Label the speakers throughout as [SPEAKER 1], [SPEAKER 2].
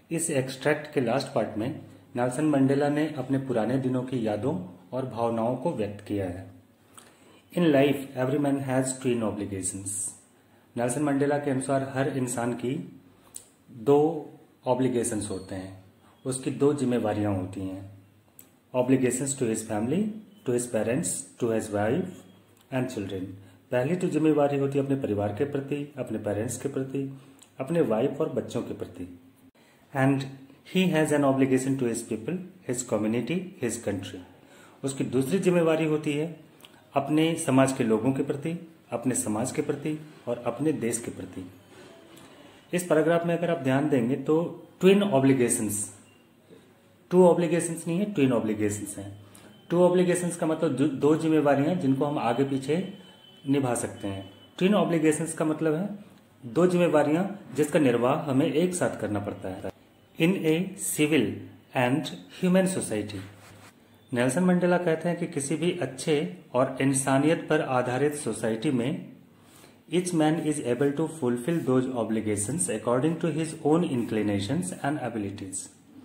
[SPEAKER 1] इस एक्सट्रैक्ट के last part में नेल्सन मंडेला ने अपने पुराने दिनों की यादों और भावनाओं को व्यक्त किया है। In life every man has twin obligations. Nelson Mandela के अनुसार हर इंसान की दो ऑब्लिगेशंस होते हैं, उसकी दो जिम्मेवारियां होती हैं। Obligations to his family, to his parents, to his wife and children. पहली तो जिम्मेवारी होती है अपने परिवार के प्रति, अपने पेरेंट्स के प्रति, अपने वाइफ और बच्चों के प्रति। And he has an obligation to his people, his community, his country. उसकी दूसरी जिम्मेवारी होती है अपने समाज के लोगों के प्रति, अपने समाज के प्रति और अपने देश के प्रति। इस पैराग्राफ में अगर आप ध्यान देंगे तो ट्विन ऑब्लिगेशंस, टू ऑब्लिगेशंस नहीं है, ट्विन ऑब्लिगेशंस हैं। टू ऑब्लिगेशंस का मतलब दो जिम्मेवारियां जिनको हम आगे पीछे निभा सकते हैं। ट्विन ऑब्लिगेशंस का मतलब है दो जिम्मेवारियां जिसका निर्वाह हमें एक साथ करना पड़ता है in a civil and human society. Nelson Mandela कहते हैं कि किसी भी अच्छे और इंसानियत पर आधारित सोसाइटी में each man is able to fulfill those obligations according to his own inclinations and abilities।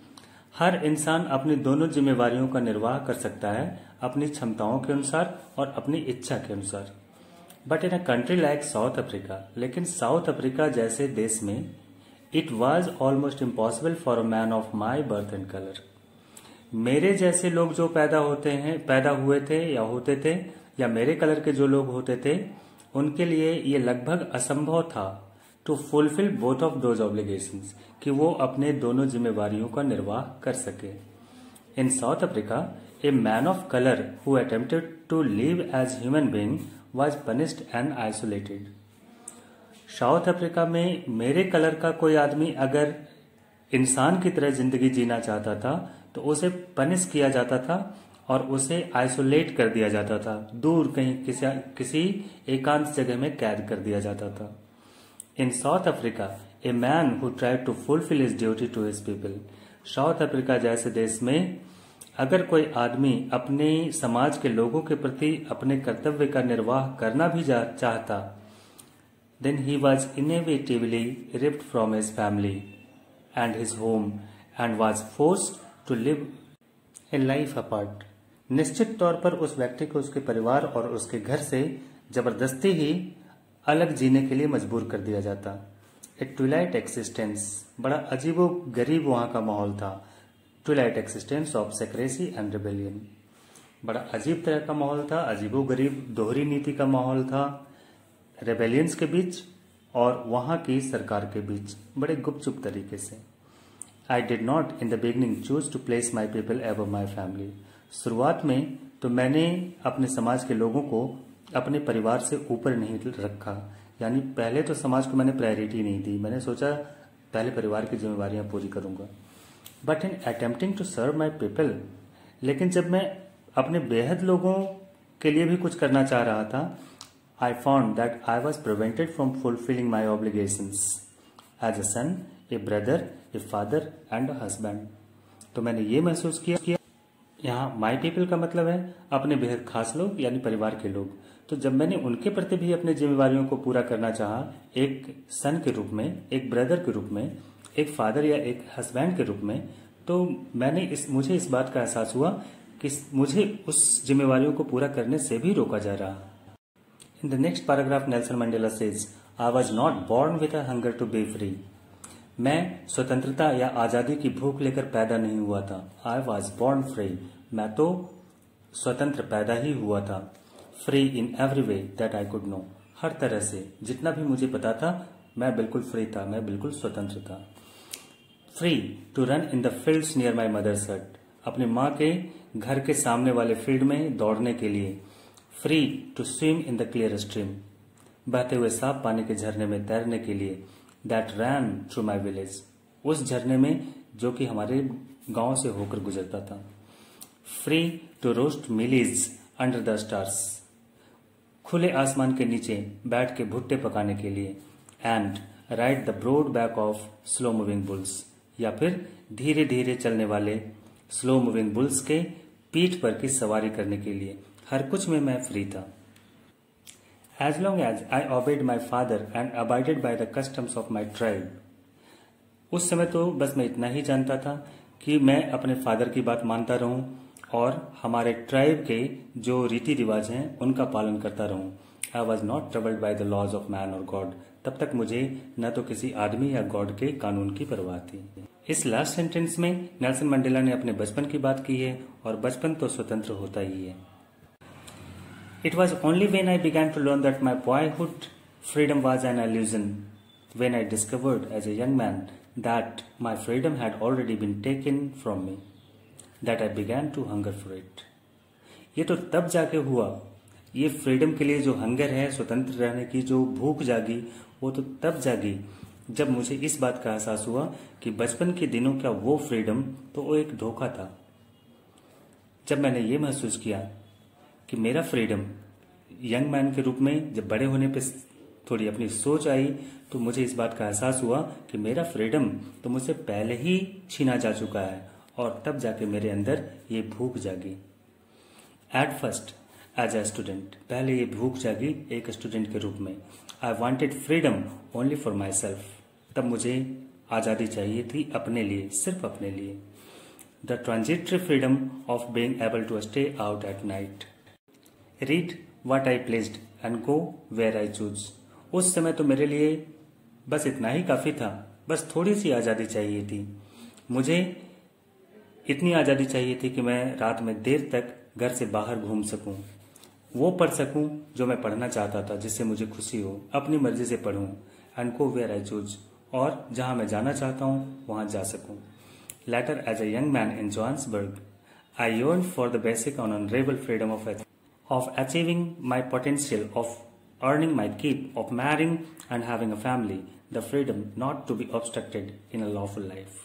[SPEAKER 1] हर इंसान अपनी दोनों जिम्मेवारियों का निर्वाह कर सकता है अपनी क्षमताओं के अनुसार और अपनी इच्छा के अनुसार। But in a country like South Africa, लेकिन साउथ अफ्रीका जैसे देश में it was almost impossible for a man of my birth and colour. मेरे जैसे लोग जो पैदा हुए थे या होते थे, या मेरे कलर के जो लोग होते थे, उनके लिए ये लगभग असंभव था to fulfil both of those obligations, कि वो अपने दोनों जिम्मेवारियों का निर्वाह कर सके। In South Africa a man of colour who attempted to live as human being was punished and isolated. South Africa में मेरे कलर का कोई आदमी अगर इंसान की तरह जिंदगी जीना चाहता था तो उसे पनिश किया जाता था और उसे आइसोलेट कर दिया जाता था, दूर कहीं किसी एकांत जगह में कैद कर दिया जाता था। In South Africa a man who tried to fulfil his duty to his people. South Africa जैसे देश में अगर कोई आदमी अपने समाज के लोगों के प्रति अपने कर्तव्य का निर्वाह करना भी चाहता, then he was inevitably ripped from his family and his home and was forced to live a life apart। निश्चित तौर पर उस व्यक्ति को उसके परिवार और उसके घर से जबरदस्ती ही अलग जीने के लिए मजबूर कर दिया जाता। ए ट्विलाइट एक्सिस्टेंस, बड़ा अजीबो गरीब वहां का माहौल था। Twilight existence of secrecy and rebellion, बड़ा अजीब तरह का माहौल था, अजीबो गरीब दोहरी नीति का माहौल था, रेबेलियंस के बीच और वहां की सरकार के बीच बड़े गुपचुप तरीके से। I did not in the beginning choose to place my people ever my family. शुरुआत में तो मैंने अपने समाज के लोगों को अपने परिवार से ऊपर नहीं रखा, यानी पहले तो समाज को मैंने प्रायोरिटी नहीं दी, मैंने सोचा पहले परिवार की जिम्मेवारियां पूरी करूंगा। But in attempting to serve my people, लेकिन जब मैं अपने बेहद लोगों के लिए भी कुछ करना चाह रहा था, I found that I was prevented from fulfilling my obligations as a son, a brother, a father and a husband। तो मैंने ये महसूस किया यहाँ माई पीपल का मतलब है अपने बेहद खास लोग यानी परिवार के लोग। तो जब मैंने उनके प्रति भी अपनी जिम्मेवारियों को पूरा करना चाहा, एक सन के रूप में, एक ब्रदर के रूप में, एक फादर या एक हस्बैंड के रूप में, तो मुझे इस बात का एहसास हुआ कि मुझे उस जिम्मेवारियों को पूरा करने से भी रोका जा रहा। In the next paragraph, Nelson Mandela says, I was not born with a hunger to be free। मैं स्वतंत्रता या आजादी की भूख लेकर पैदा नहीं हुआ था। I was born free। मैं तो स्वतंत्र पैदा ही हुआ था। Free in every way that I could know। हर तरह से जितना भी मुझे पता था मैं बिल्कुल फ्री था, मैं बिल्कुल स्वतंत्र था। Free to run in the fields near my mother's hut। अपनी माँ के घर के सामने वाले फील्ड में दौड़ने के लिए। Free to swim in the clear stream. बहते हुए साफ पानी के झरने में तैरने के लिए। That ran through my village. उस झरने में जो कि हमारे गांव से होकर गुजरता था। Free to roast mealies under the stars. खुले आसमान के नीचे बैठ के भुट्टे पकाने के लिए। And ride the broad back of slow moving bulls. या फिर धीरे धीरे चलने वाले स्लो मूविंग बुल्स के पीठ पर की सवारी करने के लिए। हर कुछ में मैं फ्री था। As long as I obeyed my father and abided by the customs of my tribe, उस समय तो बस मैं इतना ही जानता था कि मैं अपने फादर की बात मानता रहूं और हमारे ट्राइब के जो रीति रिवाज हैं उनका पालन करता रहूं। I was not troubled by the laws of man और गॉड। तब तक मुझे न तो किसी आदमी या गॉड के कानून की परवाह थी। इस लास्ट सेंटेंस में नेल्सन मंडेला ने अपने बचपन की बात की है और बचपन तो स्वतंत्र होता ही है। It was only when I began to learn that my boyhood freedom was an illusion, when I discovered as a young man that my freedom had already been taken from me, that I began to hunger for it. ये तो तब जाके हुआ, ये freedom के लिए जो hunger है, स्वतंत्र रहने की जो भूख जागी, वो तो तब जागी जब मुझे इस बात का एहसास हुआ कि बचपन के दिनों का वो फ्रीडम तो वो एक धोखा था। जब मैंने ये महसूस किया कि मेरा फ्रीडम यंग मैन के रूप में जब बड़े होने पे थोड़ी अपनी सोच आई तो मुझे इस बात का एहसास हुआ कि मेरा फ्रीडम तो मुझसे पहले ही छीना जा चुका है और तब जाके मेरे अंदर ये भूख जागी। At first as a student, पहले ये भूख जागी एक स्टूडेंट के रूप में। I wanted freedom only for my self. तब मुझे आज़ादी चाहिए थी अपने लिए, सिर्फ अपने लिए। The transitory freedom of being able to stay out at night, read what I pleased and go where I choose। उस समय तो मेरे लिए बस इतना ही काफी था, बस थोड़ी सी आज़ादी चाहिए थी। मुझे इतनी आज़ादी चाहिए थी कि मैं रात में देर तक घर से बाहर घूम सकूं, वो पढ़ सकूं जो मैं पढ़ना चाहता था, जिससे मुझे खुशी हो, अपनी मर्जी से पढ़ूं। And go where I choose, और जहां मैं जाना चाहता हूं वहां जा सकूं। Later as a young man in Johannesburg I yearned for the basic and unrivaled freedom of achieving my potential, of earning my keep, of marrying and having a family, the freedom not to be obstructed in a lawful life।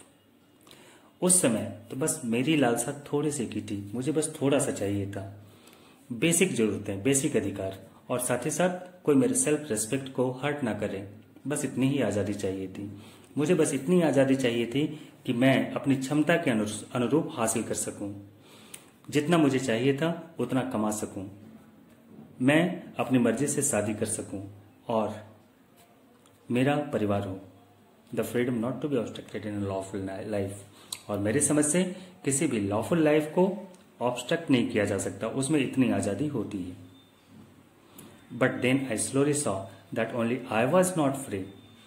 [SPEAKER 1] उस समय तो बस मेरी लालसा थोड़ी सी की थी, मुझे बस थोड़ा सा चाहिए था, बेसिक जरूरतें, बेसिक अधिकार, और साथ ही साथ कोई मेरे सेल्फ रेस्पेक्ट को हर्ट ना करे, बस इतनी ही आज़ादी चाहिए थी। मुझे बस इतनी आज़ादी चाहिए थी कि मैं अपनी क्षमता के अनुरूप हासिल कर सकूं, जितना मुझे चाहिए था उतना कमा सकूं, मैं अपनी मर्जी से शादी कर सकूं और मेरा परिवार हो। The freedom not to be obstructed in lawful life, और मेरी समझ से किसी भी लॉफुल लाइफ को ऑब्स्ट्रक्ट नहीं किया जा सकता, उसमें इतनी आजादी होती है। But then I slowly saw that only I was not free,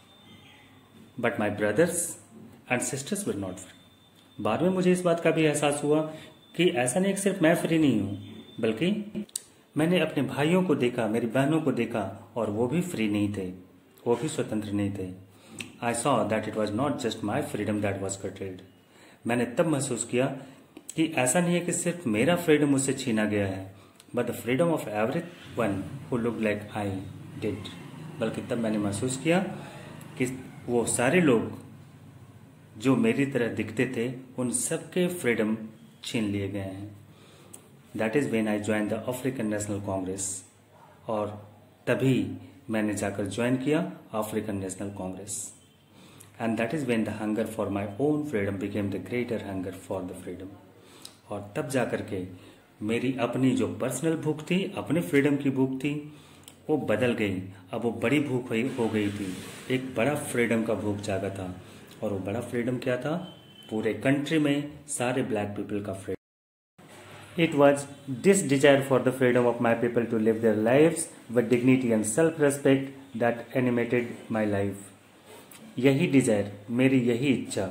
[SPEAKER 1] but my brothers and sisters were not free. बाद में मुझे इस बात का भी एहसास हुआ कि ऐसा नहीं कि सिर्फ मैं फ्री नहीं हूं, बल्कि मैंने अपने भाइयों को देखा, मेरी बहनों को देखा, और वो भी फ्री नहीं थे, वो भी स्वतंत्र नहीं थे। I saw that it was not just my freedom that was cutted. मैंने तब महसूस किया कि ऐसा नहीं है कि सिर्फ मेरा फ्रीडम मुझसे छीना गया है, but the freedom of everyone who look like I did. बल्कि तब मैंने महसूस किया कि वो सारे लोग जो मेरी तरह दिखते थे, उन सबके फ्रीडम छीन लिए गए हैं। That is when I join the African National Congress, और तभी मैंने जाकर ज्वाइन किया African National Congress. And that is when the hunger for my own freedom became the greater hunger for the freedom. और तब जाकर के मेरी अपनी जो पर्सनल भूख थी, अपने फ्रीडम की भूख थी, वो बदल गई। अब वो बड़ी भूख हो गई थी, एक बड़ा फ्रीडम का भूख जागा था। और वो बड़ा फ्रीडम क्या था? पूरे कंट्री में सारे ब्लैक पीपल का freedom. It was this desire for the freedom of my people to live their lives with dignity and self-respect that animated my life। यही डिजायर, मेरी यही इच्छा,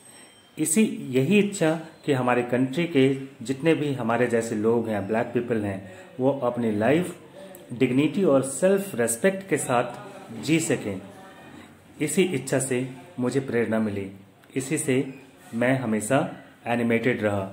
[SPEAKER 1] यही इच्छा कि हमारे कंट्री के जितने भी हमारे जैसे लोग हैं, ब्लैक पीपल हैं, वो अपनी लाइफ डिग्निटी और सेल्फ रेस्पेक्ट के साथ जी सकें। इसी इच्छा से मुझे प्रेरणा मिली, इसी से मैं हमेशा एनिमेटेड रहा।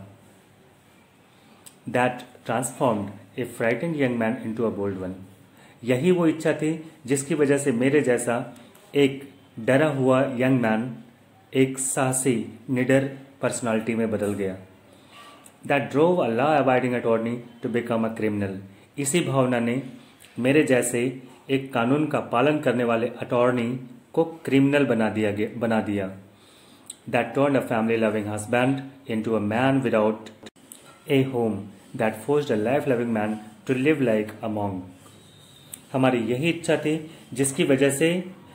[SPEAKER 1] That transformed a frightened young man into a bold one। यही वो इच्छा थी जिसकी वजह से मेरे जैसा एक डरा हुआ यंग मैन एक साहसी निडर पर्सनालिटी में बदल गया। That drove a law-abiding attorney to become a criminal। इसी भावना ने मेरे जैसे एक कानून का पालन करने वाले अटॉर्नी को क्रिमिनल बना दिया। That turned a family-loving husband into a man without a home that forced a life-loving man to live like a monk। हमारी यही इच्छा थी जिसकी वजह से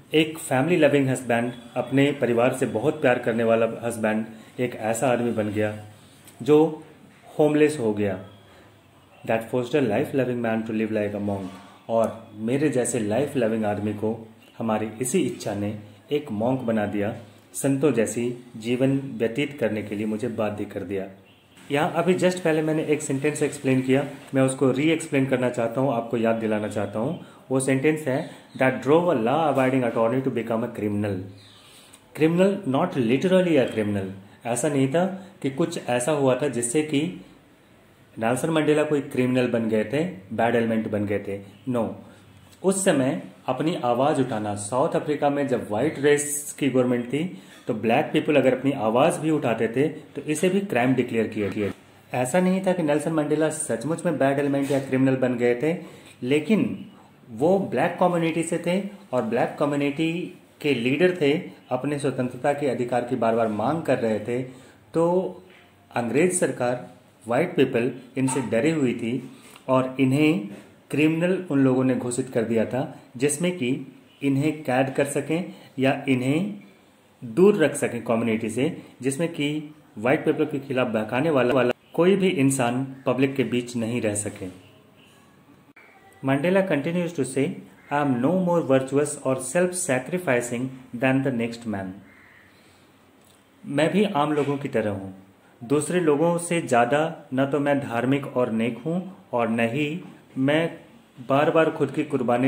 [SPEAKER 1] एक फैमिली लविंग हस्बैंड, अपने परिवार से बहुत प्यार करने वाला हस्बैंड एक ऐसा आदमी बन गया जो होमलेस हो गया। That forced a life loving man to live like a monk. और मेरे जैसे लाइफ लविंग आदमी को हमारी इसी इच्छा ने एक मॉन्क बना दिया, संतों जैसी जीवन व्यतीत करने के लिए मुझे बाध्य कर दिया। यहाँ अभी जस्ट पहले मैंने एक सेंटेंस एक्सप्लेन किया, मैं उसको री एक्सप्लेन करना चाहता हूँ, आपको याद दिलाना चाहता हूँ। वो सेंटेंस है that drove a law avoiding attorney to become a criminal. Criminal not literally a criminal. ऐसा नहीं था कि कुछ ऐसा हुआ था जिससे कि नेल्सन मंडेला कोई क्रिमिनल बन गए थे, बैड एलिमेंट बन गए थे। नो, उस समय अपनी आवाज उठाना, साउथ अफ्रीका में जब व्हाइट रेस की गवर्नमेंट थी तो ब्लैक पीपल अगर अपनी आवाज भी उठाते थे तो इसे भी क्राइम डिक्लेयर किया। ऐसा नहीं था कि नेल्सन मंडेला सचमुच में बैड एलिमेंट या क्रिमिनल बन गए थे, लेकिन वो ब्लैक कम्युनिटी से थे और ब्लैक कम्युनिटी के लीडर थे, अपने स्वतंत्रता के अधिकार की बार बार मांग कर रहे थे। तो अंग्रेज सरकार, व्हाइट पीपल इनसे डरी हुई थी और इन्हें क्रिमिनल उन लोगों ने घोषित कर दिया था, जिसमें कि इन्हें कैद कर सकें या इन्हें दूर रख सकें कम्युनिटी से, जिसमें कि व्हाइट पीपल के खिलाफ बहकाने वाला कोई भी इंसान पब्लिक के बीच नहीं रह सके। Mandela continues to say, I am no more virtuous और self sacrificing than the next man. मैं भी आम लोगों की तरह हूँ, दूसरे लोगों से ज्यादा न तो मैं धार्मिक और नेक हूँ और न ही मैं बार बार खुद की कुर्बानी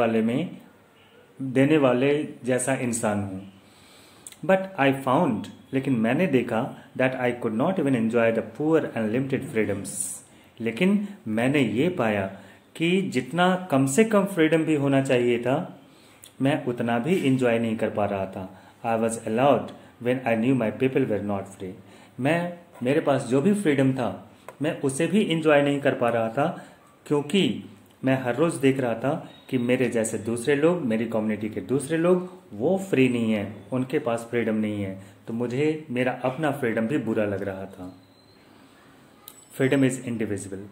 [SPEAKER 1] देने वाले जैसा इंसान हूँ। बट आई फाउंड, लेकिन मैंने देखा that I could not even enjoy the poor and limited freedoms. लेकिन मैंने ये पाया कि जितना कम से कम फ्रीडम भी होना चाहिए था, मैं उतना भी इंजॉय नहीं कर पा रहा था। I was allowed when I knew my people were not free. मेरे पास जो भी फ्रीडम था मैं उसे भी इंजॉय नहीं कर पा रहा था, क्योंकि मैं हर रोज देख रहा था कि मेरे जैसे दूसरे लोग, मेरी कम्युनिटी के दूसरे लोग, वो फ्री नहीं है, उनके पास फ्रीडम नहीं है। तो मुझे मेरा अपना फ्रीडम भी बुरा लग रहा था। फ्रीडम इज इंडिविजिबल,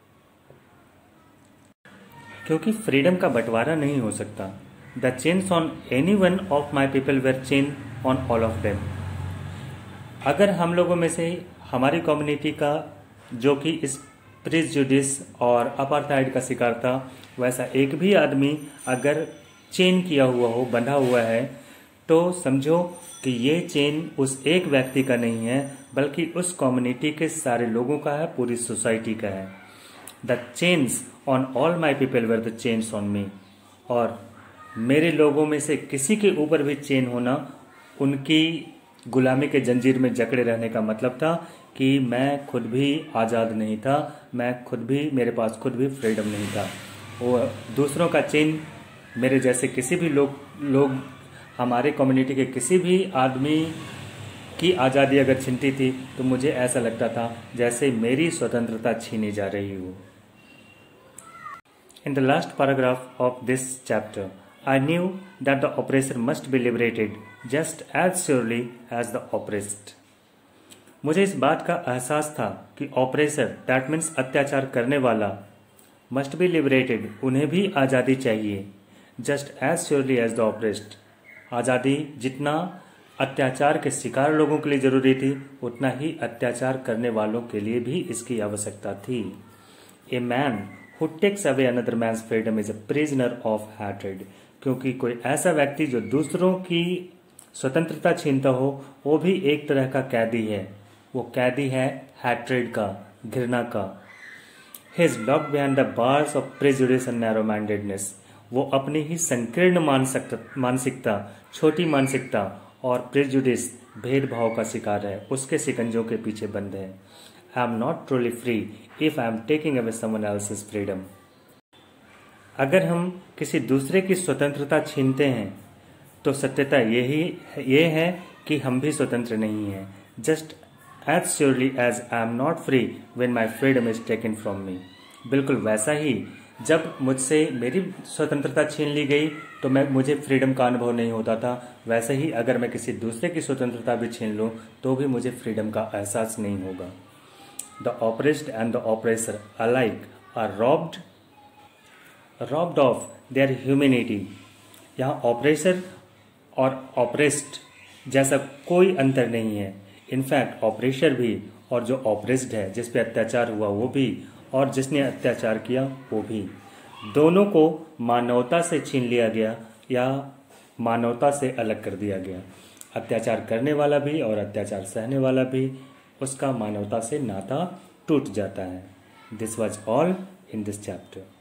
[SPEAKER 1] क्योंकि फ्रीडम का बंटवारा नहीं हो सकता। The chains on anyone of my people were chain on all of them. अगर हम लोगों में से हमारी कम्युनिटी का जो कि इस प्रिजुडिस और अपार्थाइड का शिकार था, वैसा एक भी आदमी अगर चेन किया हुआ हो, बंधा हुआ है, तो समझो कि ये चेन उस एक व्यक्ति का नहीं है, बल्कि उस कम्युनिटी के सारे लोगों का है, पूरी सोसाइटी का है। The chains on all my people were the chains on me. और मेरे लोगों में से किसी के ऊपर भी चेन होना उनकी गुलामी के जंजीर में जकड़े रहने का मतलब था कि मैं खुद भी आज़ाद नहीं था, मेरे पास खुद भी फ्रीडम नहीं था। वो दूसरों का चेन, मेरे जैसे किसी भी लोग हमारे कम्युनिटी के किसी भी आदमी की आज़ादी अगर छिनती थी तो मुझे ऐसा लगता था जैसे मेरी स्वतंत्रता छीनी जा रही हो। In the last paragraph of this chapter, I knew that the oppressor must be liberated just as surely as the oppressed. मुझे इस बात का एहसास था कि ऑपरेसर, दैट मीन्स अत्याचार करने वाला, मस्ट बी लिबरेटेड, उन्हें भी आज़ादी चाहिए, just as surely as the oppressed. आज़ादी जितना अत्याचार के शिकार लोगों के लिए जरूरी थी, उतना ही अत्याचार करने वालों के लिए भी इसकी आवश्यकता थी। A man who takes away another man's freedom is a prisoner of hatred. क्योंकि कोई ऐसा व्यक्ति जो दूसरों की स्वतंत्रता छीनता हो, वो भी एक तरह का कैदी है। वो कैदी है हैट्रेड का, घृणा का। He is locked behind the bars of prejudice and narrow-mindedness. वो अपनी ही संकीर्ण मानसिकता, छोटी मानसिकता और प्रेजुडिस, भेदभाव का शिकार है, उसके शिकंजों के पीछे बंद है। I am not truly free if I am taking away someone else's freedom. अगर हम किसी दूसरे की स्वतंत्रता छीनते हैं तो सत्यता ये है कि हम भी स्वतंत्र नहीं हैं। Just as surely as I am not free when my freedom is taken from me. बिल्कुल वैसा ही जब मुझसे मेरी स्वतंत्रता छीन ली गई तो मुझे फ्रीडम का अनुभव नहीं होता था, वैसे ही अगर मैं किसी दूसरे की स्वतंत्रता भी छीन लूँ तो भी मुझे फ्रीडम का एहसास नहीं होगा। The oppressed and the oppressor alike are robbed of their humanity. यहाँ ऑपरेसर और ऑपरेस्ड जैसा कोई अंतर नहीं है। इनफैक्ट ऑपरेशर भी और जो ऑपरेस्ड है, जिस पे अत्याचार हुआ वो भी, और जिसने अत्याचार किया वो भी, दोनों को मानवता से छीन लिया गया या मानवता से अलग कर दिया गया। अत्याचार करने वाला भी और अत्याचार सहने वाला भी, उसका मानवता से नाता टूट जाता है। This was all in this chapter.